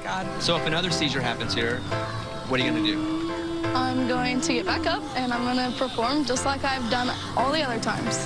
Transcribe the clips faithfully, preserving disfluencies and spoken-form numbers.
God. So if another seizure happens here, what are you going to do? I'm going to get back up, and I'm going to perform just like I've done all the other times.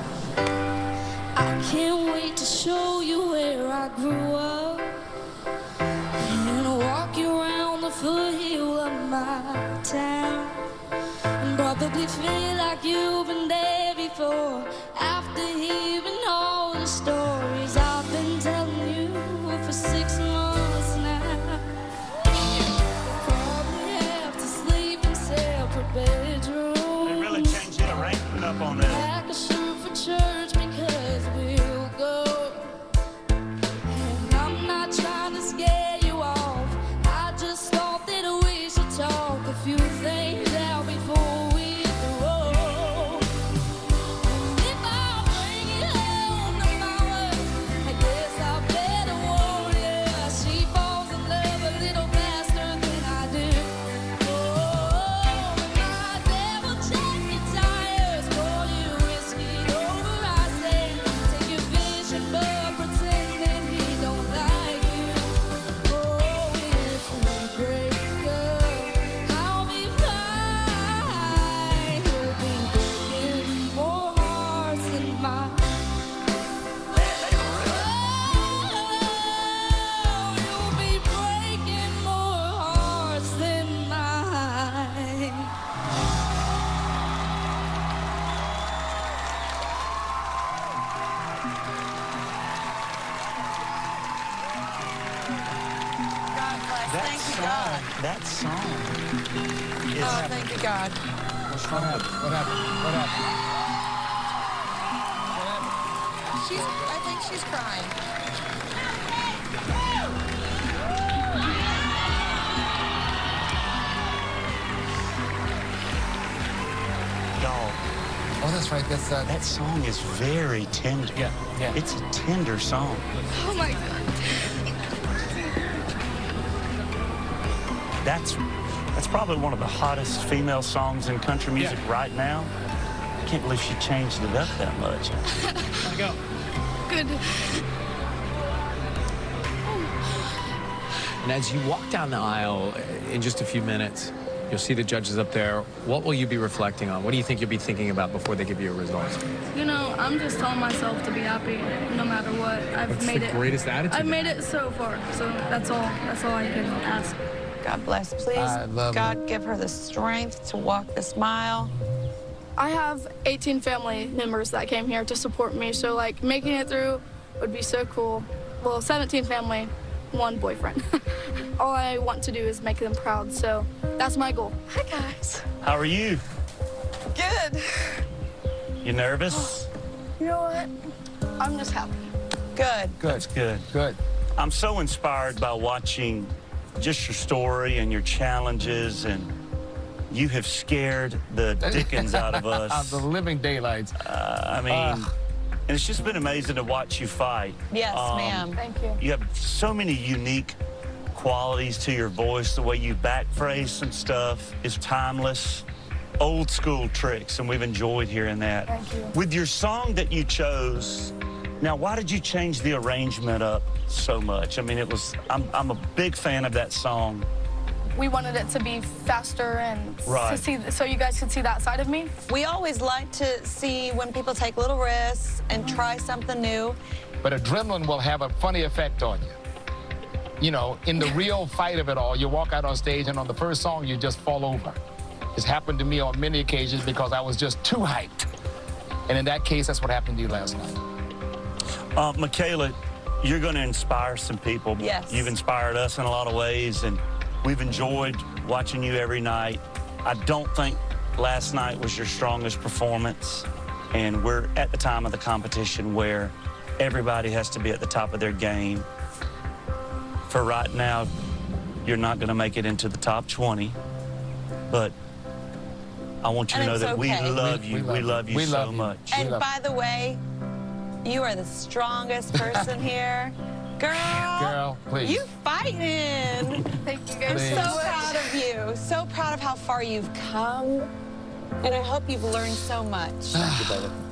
I can't wait to show you where I grew up and walk you around the foothill of my town and probably feel like you've been there before after hearing all the stories I've been telling you for six months now. Probably have to sleep in separate bedrooms. They really changed the arrangement up on that. Like a shirt for church because we'll go. And I'm not trying to scare you off. I just thought that we should talk a few things out before we throw. And if I bring it home to mama, I guess I better warn you. She falls in love a little faster than I do. Oh, my devil, check your tires for you whiskey over I say. Take your vision, but pretend that he don't like you. Oh, if we break up, I'll be fine. You'll be breaking more hearts than mine. Oh, you'll be breaking more hearts than mine. God bless. That Thank you, song, God. that song is Oh, thank you, God. What happened? What happened? What happened? She's, I think she's crying. dog. Oh, that's right. That's uh, That song is very tender. Yeah, yeah. It's a tender song. Oh, my God. That's that's probably one of the hottest female songs in country music Yeah. right now. I can't believe she changed it up that much. How'd it go? Good. And as you walk down the aisle in just a few minutes, you'll see the judges up there. What will you be reflecting on? What do you think you'll be thinking about before they give you your results? You know, I'm just telling myself to be happy no matter what. I've That's made the it. greatest attitude. I've made it so far, so that's all. That's all I can ask. God bless. Please, I love God, give her the strength to walk this mile. I have eighteen family members that came here to support me, so like making it through would be so cool. Well, seventeen family, one boyfriend. All I want to do is make them proud, so that's my goal. Hi, guys. How are you? Good. You nervous? You know what? I'm just happy. Good. Good. That's good. Good. I'm so inspired by watching just your story and your challenges, and you have scared the dickens out of us. the living daylights. Uh, I mean, Ah. and it's just been amazing to watch you fight. Yes, Um, ma'am. Thank you. You have so many unique qualities to your voice. The way you back phrase some stuff is timeless, old school tricks, and we've enjoyed hearing that. Thank you. With your song that you chose, now why did you change the arrangement up so much? I mean, it was, I'm, I'm a big fan of that song. We wanted it to be faster and Right. to see, so you guys could see that side of me. We always like to see when people take little risks and try something new. But adrenaline will have a funny effect on you. You know, in the real fight of it all, you walk out on stage and on the first song, you just fall over. It's happened to me on many occasions because I was just too hyped. And in that case, that's what happened to you last night. Uh, Makayala, you're going to inspire some people. Yes. You've inspired us in a lot of ways, and we've enjoyed watching you every night. I don't think last night was your strongest performance, and we're at the time of the competition where everybody has to be at the top of their game. For right now, you're not going to make it into the top twenty, but I want you to And know it's that okay. we love We- you. we love We you. love you We so love you. much. And love by the way, you are the strongest person here. Girl, Girl, please. you fighting. Thank you I'm guys so so much. proud of you. So proud of how far you've come. And I hope you've learned so much. Thank you, brother.